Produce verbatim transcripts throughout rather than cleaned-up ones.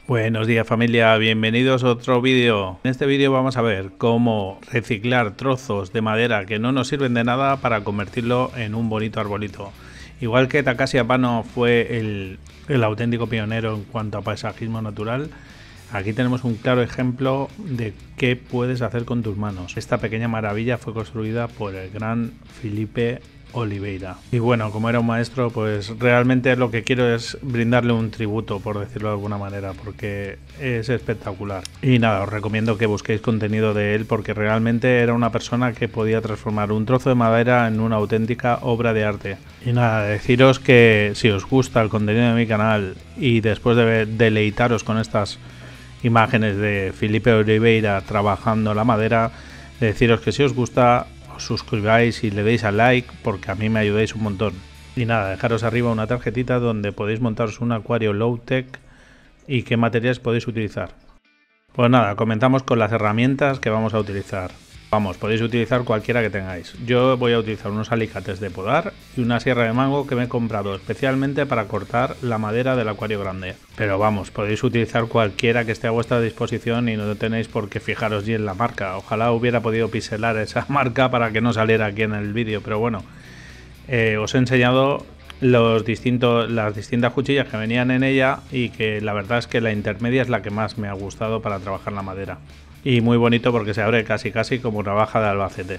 Buenos días familia, bienvenidos a otro vídeo. En este vídeo vamos a ver cómo reciclar trozos de madera que no nos sirven de nada para convertirlo en un bonito arbolito. Igual que Takashi Apano fue el, el auténtico pionero en cuanto a paisajismo natural, aquí tenemos un claro ejemplo de qué puedes hacer con tus manos. Esta pequeña maravilla fue construida por el gran Felipe Oliveira. Y bueno, como era un maestro, pues realmente lo que quiero es brindarle un tributo, por decirlo de alguna manera, porque es espectacular. Y nada, os recomiendo que busquéis contenido de él, porque realmente era una persona que podía transformar un trozo de madera en una auténtica obra de arte. Y nada, deciros que si os gusta el contenido de mi canal y después de deleitaros con estas imágenes de Felipe Oliveira trabajando la madera, deciros que si os gusta, os suscribáis y le deis al like, porque a mí me ayudáis un montón. Y nada, dejaros arriba una tarjetita donde podéis montaros un acuario low tech y qué materiales podéis utilizar. Pues nada, comenzamos con las herramientas que vamos a utilizar. Vamos, podéis utilizar cualquiera que tengáis. Yo voy a utilizar unos alicates de podar y una sierra de mango que me he comprado especialmente para cortar la madera del acuario grande. Pero vamos, podéis utilizar cualquiera que esté a vuestra disposición y no tenéis por qué fijaros bien en la marca. Ojalá hubiera podido pixelar esa marca para que no saliera aquí en el vídeo, pero bueno, eh, os he enseñado los distintos, las distintas cuchillas que venían en ella y que la verdad es que la intermedia es la que más me ha gustado para trabajar la madera. Y muy bonito porque se abre casi casi como navaja de Albacete.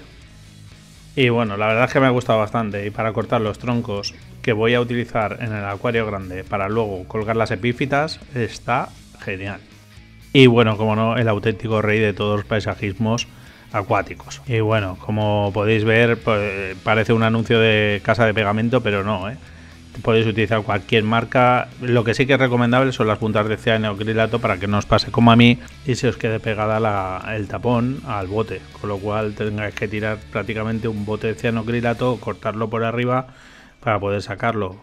Y bueno, la verdad es que me ha gustado bastante. Y para cortar los troncos que voy a utilizar en el acuario grande para luego colgar las epífitas, está genial. Y bueno, como no, el auténtico rey de todos los paisajismos acuáticos. Y bueno, como podéis ver, pues, parece un anuncio de casa de pegamento, pero no, ¿eh? Podéis utilizar cualquier marca. Lo que sí que es recomendable son las puntas de cianoacrilato para que no os pase como a mí y se os quede pegada la, el tapón al bote, con lo cual tengáis que tirar prácticamente un bote de cianoacrilato, cortarlo por arriba para poder sacarlo,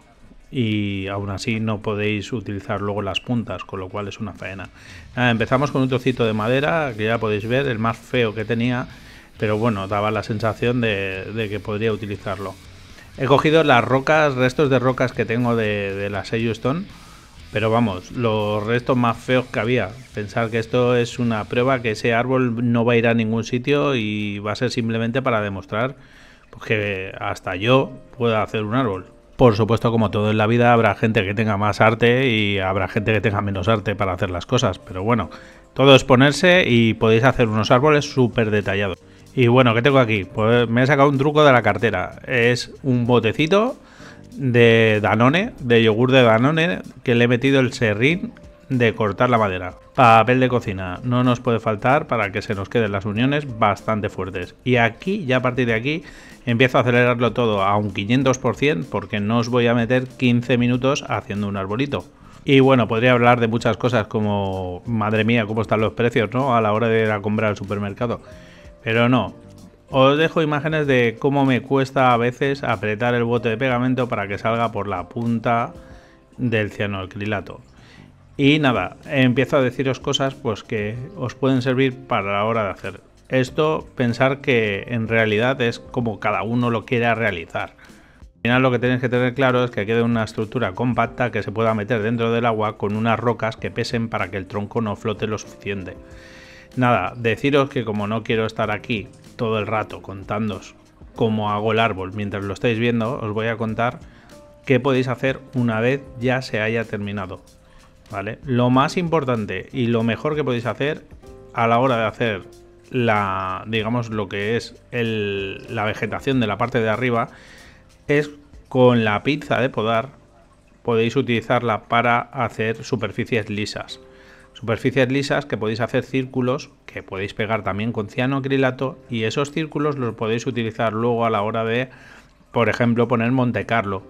y aún así no podéis utilizar luego las puntas, con lo cual es una faena. Nada, empezamos con un trocito de madera que ya podéis ver, el más feo que tenía, pero bueno, daba la sensación de, de que podría utilizarlo. He cogido las rocas, restos de rocas que tengo de, de la Seiyu Stone, pero vamos, los restos más feos que había. Pensar que esto es una prueba, que ese árbol no va a ir a ningún sitio y va a ser simplemente para demostrar pues, que hasta yo puedo hacer un árbol. Por supuesto, como todo en la vida, habrá gente que tenga más arte y habrá gente que tenga menos arte para hacer las cosas, pero bueno, todo es ponerse y podéis hacer unos árboles súper detallados. Y bueno, ¿qué tengo aquí? Pues me he sacado un truco de la cartera. Es un botecito de Danone, de yogur de Danone, que le he metido el serrín de cortar la madera. Papel de cocina, no nos puede faltar para que se nos queden las uniones bastante fuertes. Y aquí, ya a partir de aquí, empiezo a acelerarlo todo a un quinientos por ciento porque no os voy a meter quince minutos haciendo un arbolito. Y bueno, podría hablar de muchas cosas como, madre mía, cómo están los precios, ¿no? A la hora de ir a comprar al supermercado. Pero no, os dejo imágenes de cómo me cuesta a veces apretar el bote de pegamento para que salga por la punta del cianoacrilato. Y nada, empiezo a deciros cosas pues que os pueden servir para la hora de hacer. Esto, pensar que en realidad es como cada uno lo quiera realizar. Al final lo que tenéis que tener claro es que quede una estructura compacta que se pueda meter dentro del agua con unas rocas que pesen para que el tronco no flote lo suficiente. Nada, deciros que como no quiero estar aquí todo el rato contándoos cómo hago el árbol mientras lo estáis viendo, os voy a contar qué podéis hacer una vez ya se haya terminado, ¿vale? Lo más importante y lo mejor que podéis hacer a la hora de hacer la, digamos, lo que es el, la vegetación de la parte de arriba es con la pinza de podar, podéis utilizarla para hacer superficies lisas. Superficies lisas que podéis hacer círculos que podéis pegar también con cianoacrilato, y esos círculos los podéis utilizar luego a la hora de, por ejemplo, poner Monte Carlo.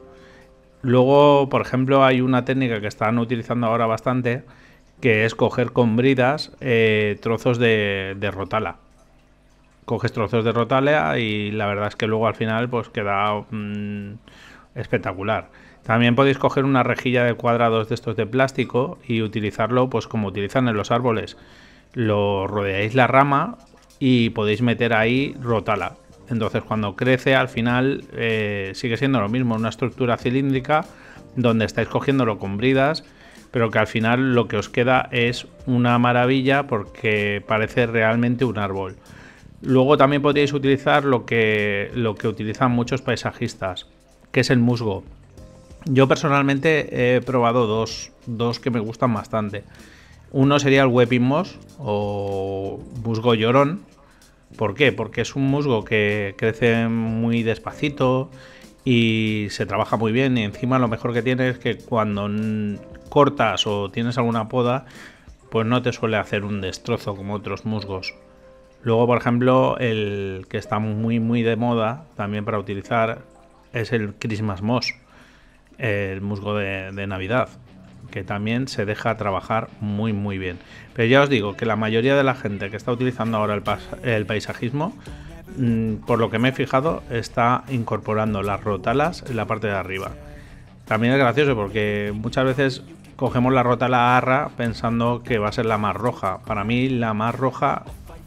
Luego, por ejemplo, hay una técnica que están utilizando ahora bastante, que es coger con bridas eh, trozos de, de rotala. Coges trozos de rotala y la verdad es que luego al final pues queda mmm, espectacular. También podéis coger una rejilla de cuadrados de estos de plástico y utilizarlo pues como utilizan en los árboles. Lo rodeáis la rama y podéis meter ahí rotala. Entonces cuando crece al final eh, sigue siendo lo mismo, una estructura cilíndrica donde estáis cogiéndolo con bridas pero que al final lo que os queda es una maravilla porque parece realmente un árbol. Luego también podríais utilizar lo que, lo que utilizan muchos paisajistas, que es el musgo. Yo personalmente he probado dos, dos que me gustan bastante. Uno sería el Weeping Moss o musgo llorón. ¿Por qué? Porque es un musgo que crece muy despacito y se trabaja muy bien, y encima lo mejor que tiene es que cuando cortas o tienes alguna poda, pues no te suele hacer un destrozo como otros musgos. Luego, por ejemplo, el que está muy muy de moda también para utilizar es el Christmas Moss, el musgo de, de Navidad, que también se deja trabajar muy muy bien. Pero ya os digo que la mayoría de la gente que está utilizando ahora el, el paisajismo, mmm, por lo que me he fijado, está incorporando las rotalas en la parte de arriba. También es gracioso porque muchas veces cogemos la rotala arra pensando que va a ser la más roja. Para mí la más roja,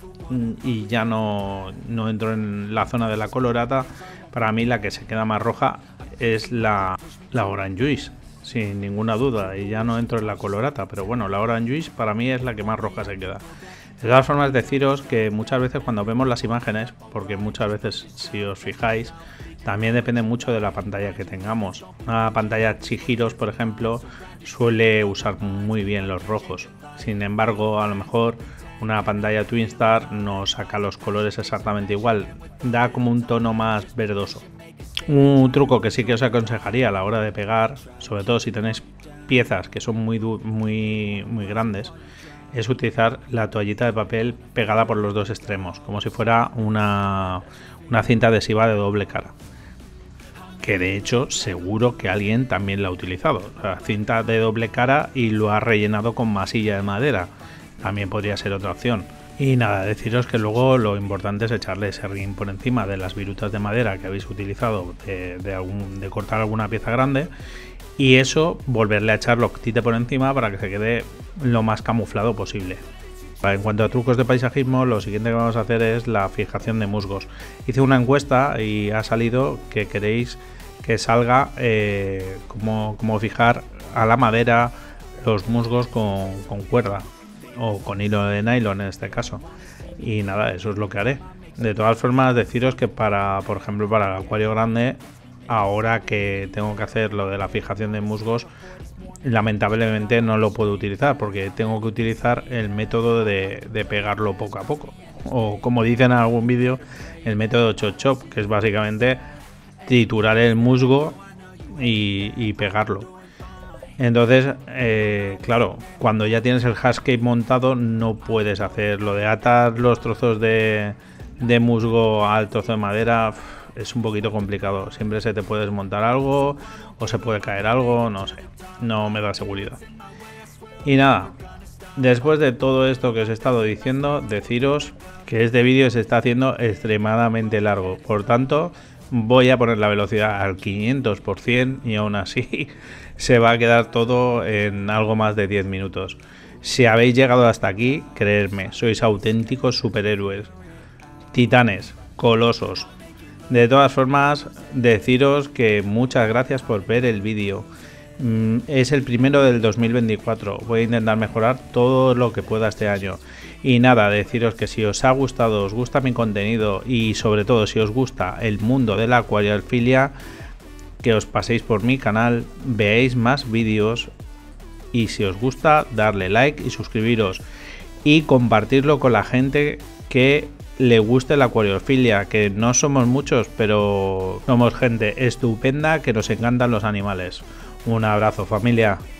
y ya no, no entro en la zona de la colorata, para mí la que se queda más roja es la, la Orange Juice, sin ninguna duda, y ya no entro en la colorata, pero bueno, la Orange Juice para mí es la que más roja se queda. De todas formas, deciros que muchas veces cuando vemos las imágenes, porque muchas veces, si os fijáis, también depende mucho de la pantalla que tengamos. Una pantalla Chihiros, por ejemplo, suele usar muy bien los rojos. Sin embargo, a lo mejor una pantalla Twinstar no saca los colores exactamente igual, da como un tono más verdoso. Un truco que sí que os aconsejaría a la hora de pegar, sobre todo si tenéis piezas que son muy, muy, muy grandes, es utilizar la toallita de papel pegada por los dos extremos, como si fuera una, una cinta adhesiva de doble cara. Que de hecho seguro que alguien también la ha utilizado, la cinta de doble cara, y lo ha rellenado con masilla de madera. También podría ser otra opción. Y nada, deciros que luego lo importante es echarle serrín por encima de las virutas de madera que habéis utilizado de, de, algún, de cortar alguna pieza grande, y eso volverle a echar loctite por encima para que se quede lo más camuflado posible. En cuanto a trucos de paisajismo, lo siguiente que vamos a hacer es la fijación de musgos. Hice una encuesta y ha salido que queréis que salga eh, como, como fijar a la madera los musgos con, con cuerda o con hilo de nylon en este caso, y nada, eso es lo que haré. De todas formas, deciros que para, por ejemplo, para el acuario grande, ahora que tengo que hacer lo de la fijación de musgos, lamentablemente no lo puedo utilizar porque tengo que utilizar el método de, de pegarlo poco a poco, o como dicen en algún vídeo, el método chop chop, que es básicamente triturar el musgo y, y pegarlo. Entonces, eh, claro, cuando ya tienes el Hardscape montado, no puedes hacer lo de atar los trozos de, de musgo al trozo de madera. Es un poquito complicado. Siempre se te puede desmontar algo o se puede caer algo, no sé. No me da seguridad. Y nada, después de todo esto que os he estado diciendo, deciros que este vídeo se está haciendo extremadamente largo. Por tanto, voy a poner la velocidad al quinientos por ciento y aún así se va a quedar todo en algo más de diez minutos. Si habéis llegado hasta aquí, creedme, sois auténticos superhéroes, titanes, colosos. De todas formas, deciros que muchas gracias por ver el vídeo. Es el primero del dos mil veinticuatro. Voy a intentar mejorar todo lo que pueda este año. Y nada, deciros que si os ha gustado, os gusta mi contenido y sobre todo si os gusta el mundo de la acuariofilia, que os paséis por mi canal, veáis más vídeos, y si os gusta, darle like y suscribiros y compartirlo con la gente que le guste la acuariofilia, que no somos muchos, pero somos gente estupenda que nos encantan los animales. Un abrazo, familia.